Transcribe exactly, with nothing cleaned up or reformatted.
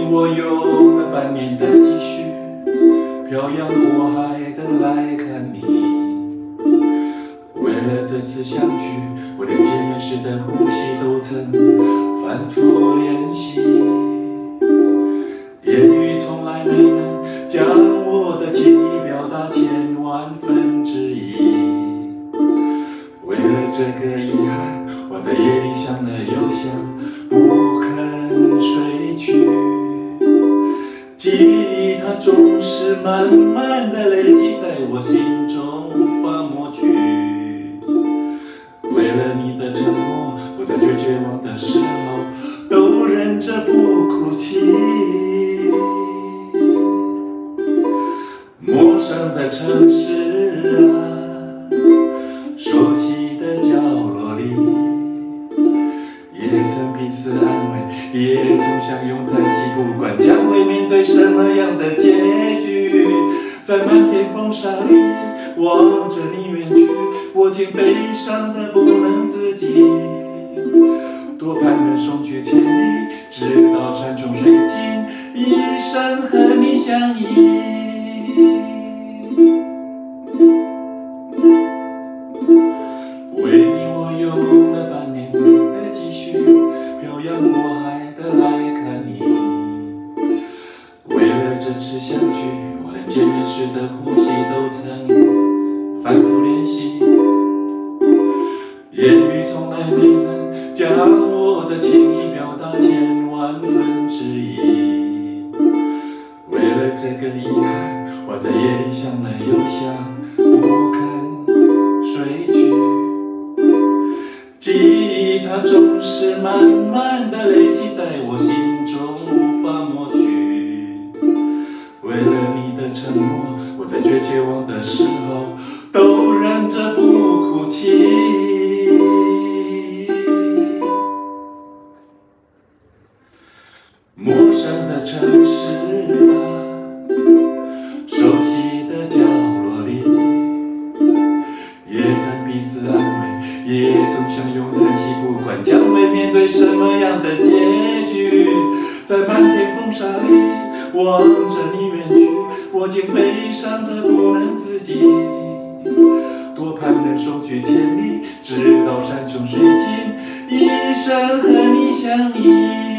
我用了半年的积蓄，漂洋过海的来看你。为了这次相聚，我连见面时的呼吸都曾反复练习。言语从来没能将我的情意表达千万分之一。为了这个遗憾，我在夜里想了又想，不肯睡去。记忆它总是慢慢的累积在我心中，无法抹去。为了你的沉默，我在最绝望的时候都忍着不哭泣。陌生的城市啊，熟悉的角落里，也曾彼此安慰，也曾相拥叹息。不管将会面对什么样的结局，在漫天风沙里望着你远去，我竟悲伤得不能自己。多盼能送去千里，直到山穷水尽，一生和你相依。为你我用了半年的积蓄，漂洋过海的来看你。为了这次相聚，我连见面时的呼吸都曾反复练习。言语从来没能将我的情意表达千万分之一。为了这个遗憾，我在夜里想了又想，不肯睡去。记忆它总是慢慢的累积在我心中，无法抹去。为了你的沉默，我在最绝望的时候都忍着不哭泣。陌生的城市啊，熟悉的角落里，也曾彼此安慰，也曾相拥叹息。不管将会面对什么样的结局，在漫天风沙里望着你远去，我竟悲伤得不能自己。多盼能送去千里，直到山穷水尽，一生和你相依。